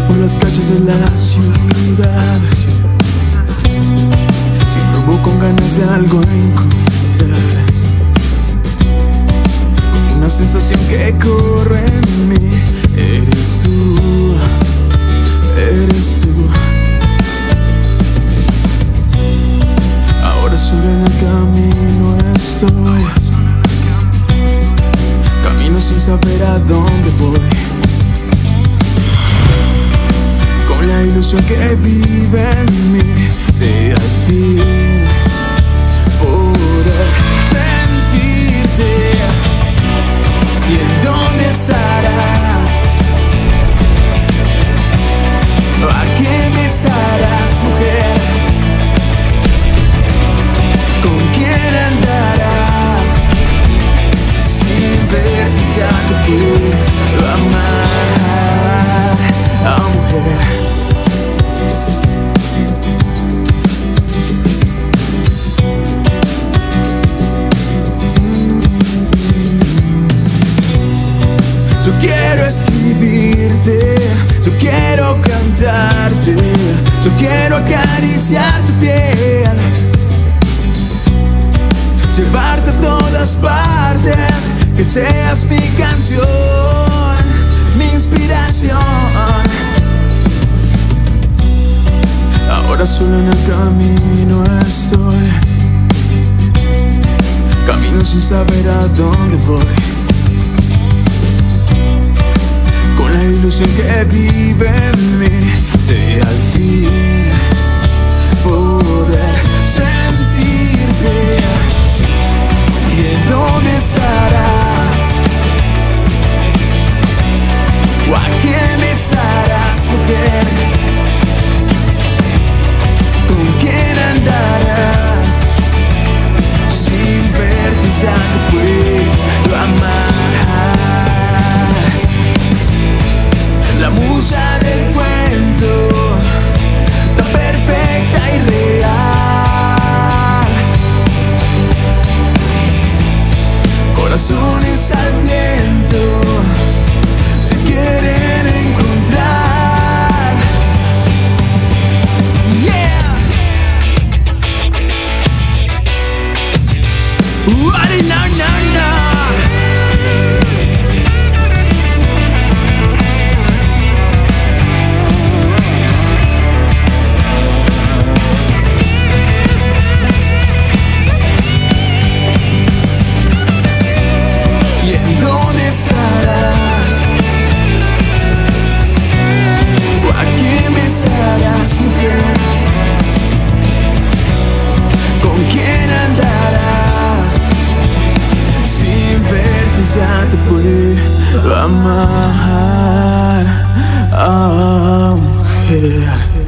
por las calles de la ciudad, siempre voy con ganas de algo encontrar, con una sensación que corre en mí. Eres tú, eres tú. Ahora solo en el camino estoy, camino sin saber a dónde voy, con la ilusión que vive en mí de al fin poder sentirte. ¿Y en dónde estarás? ¿A quién besarás, mujer? ¿Con quién andarás? Sin verte ya te puedo amar, mujer. Yo quiero escribirte, yo quiero cantarte, yo quiero acariciar tu piel, llevarte a todas partes, que seas mi canción, mi inspiración. Ahora solo en el camino estoy, camino sin saber a dónde voy, con la ilusión que vive en mí de al fin poder sentirte. ¿Y en dónde estarás? ¿O a quién besarás, mujer? ¿Con quién andarás? Sin verte ya no puedo amar. La musa del cuento, tan perfecta y real, corazones al viento se quieren encontrar. Yeah. No, no, no. Ya te puedo amar, mujer.